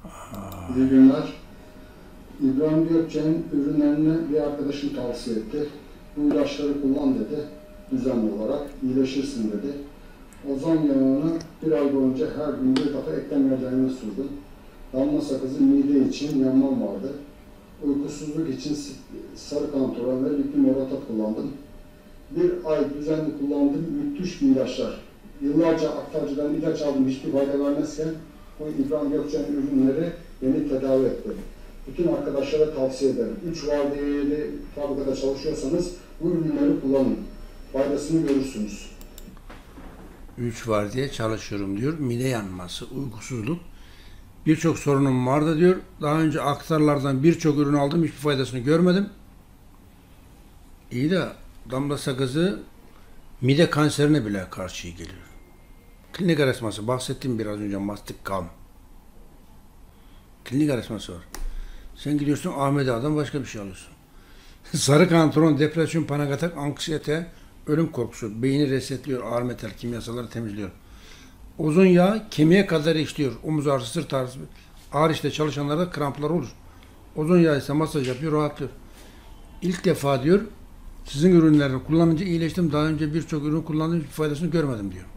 İyi günler. İbrahim Gökçen'in ürünlerini bir arkadaşım tavsiye etti. Bu ilaçları kullan dedi, düzenli olarak iyileşirsin dedi. Ozon yağını bir ay boyunca her gün bir defa eklem yerlerine sürdüm. Damla sakızı mide için yanmam vardı. Uykusuzluk için sarı kantaron ve lipimoratat kullandım. Bir ay düzenli kullandığım müthiş bir ilaçlar. Yıllarca aktarcıdan ilaç aldım, hiçbir fayda vermezken bu İbrahim Gökçen ürünleri beni tedavi etti. Bütün arkadaşlara tavsiye ederim. 3 vardiyeli fabrikada çalışıyorsanız bu ürünleri kullanın. Faydasını görürsünüz. 3 vardiya çalışıyorum diyor. Mide yanması, uykusuzluk. Birçok sorunum vardı diyor. Daha önce aktarlardan birçok ürün aldım. Hiçbir faydasını görmedim. İyi de damla sakızı mide kanserine bile karşı geliyor. Klinik araştırması bahsettim biraz önce, mastik kalm. Klinik araştırması var. Sen gidiyorsun Ahmet Ağa'dan başka bir şey alıyorsun. Sarı kantaron, depresyon, panik atak, anksiyete, ölüm korkusu, beyni resetliyor, ağır metal kimyasalları temizliyor. Ozon yağı kemiğe kadar işliyor. Omuz ağrısı, sırt ağrısı, ağır işte çalışanlarda kramplar olur. Ozon yağı ise masaj yapıyor, rahatlıyor. İlk defa diyor sizin ürünlerini kullanınca iyileştim. Daha önce birçok ürün kullandım, hiçbir faydasını görmedim diyor.